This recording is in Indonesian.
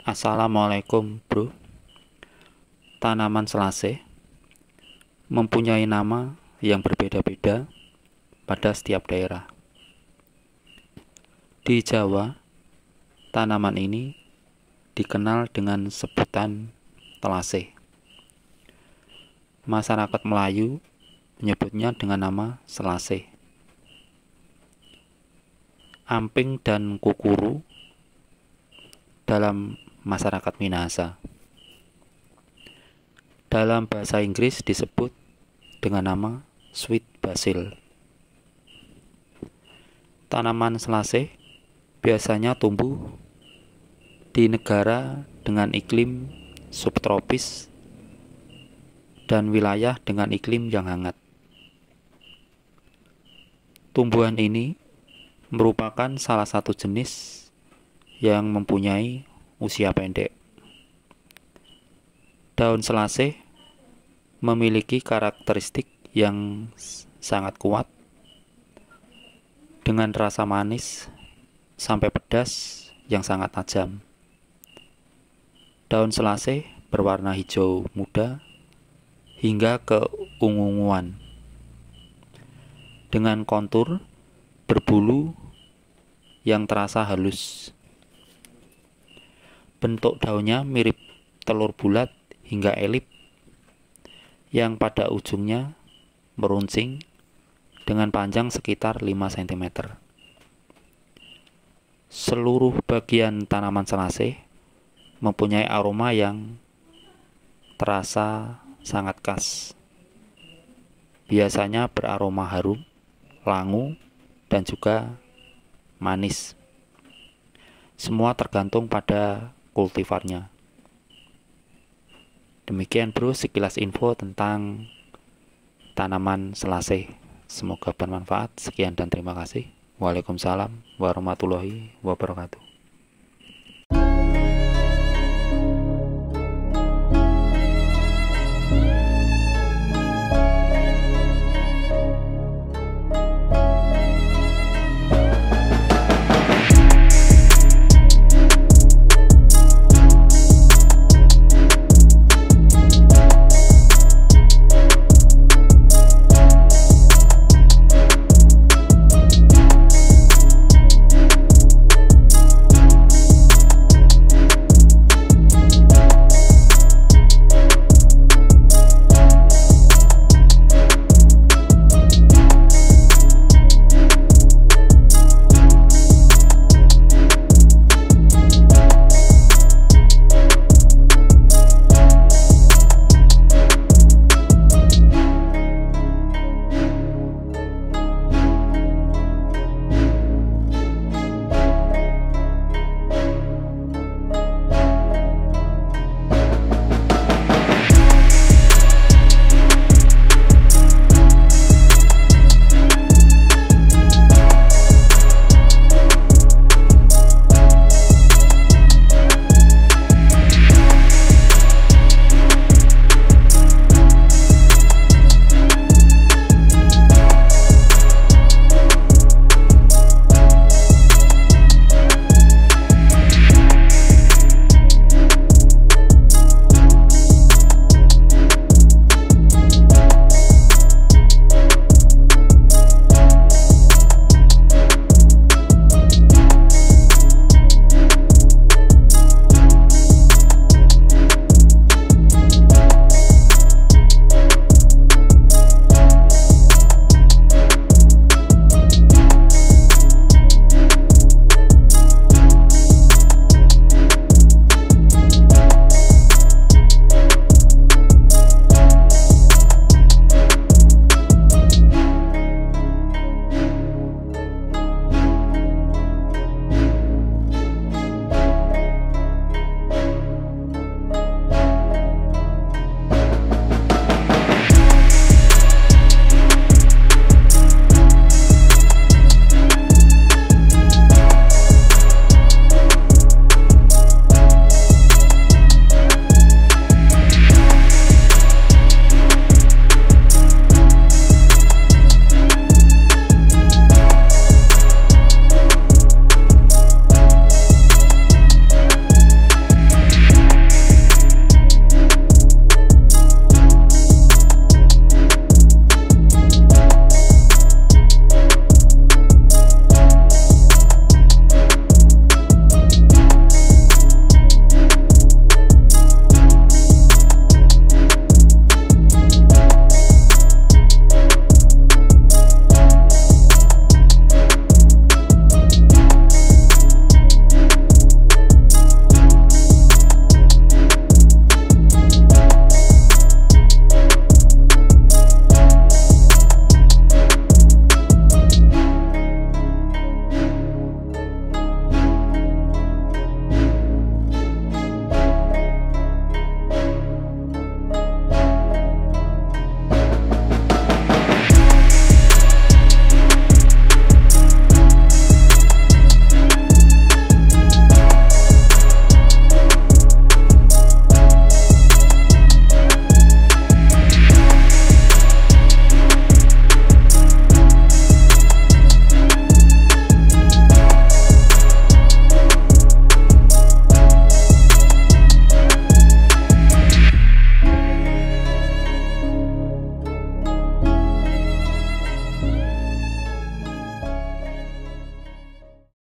Assalamualaikum bro. Tanaman selasih mempunyai nama yang berbeda-beda pada setiap daerah. Di Jawa, tanaman ini dikenal dengan sebutan telasih. Masyarakat Melayu menyebutnya dengan nama selasih. Amping dan kukuru dalam masyarakat Minahasa. Dalam bahasa Inggris disebut dengan nama sweet basil. Tanaman selasih biasanya tumbuh di negara dengan iklim subtropis dan wilayah dengan iklim yang hangat. Tumbuhan ini merupakan salah satu jenis yang mempunyai usia pendek. Daun selasih memiliki karakteristik yang sangat kuat dengan rasa manis sampai pedas yang sangat tajam. Daun selasih berwarna hijau muda hingga keunguan dengan kontur berbulu yang terasa halus. Bentuk daunnya mirip telur bulat hingga elip yang pada ujungnya meruncing dengan panjang sekitar 5 cm. Seluruh bagian tanaman selasih mempunyai aroma yang terasa sangat khas. Biasanya beraroma harum, langu, dan juga manis. Semua tergantung pada kultivarnya. Demikian bro sekilas info tentang tanaman selasih. Semoga bermanfaat. Sekian dan terima kasih. Waalaikumsalam warahmatullahi wabarakatuh.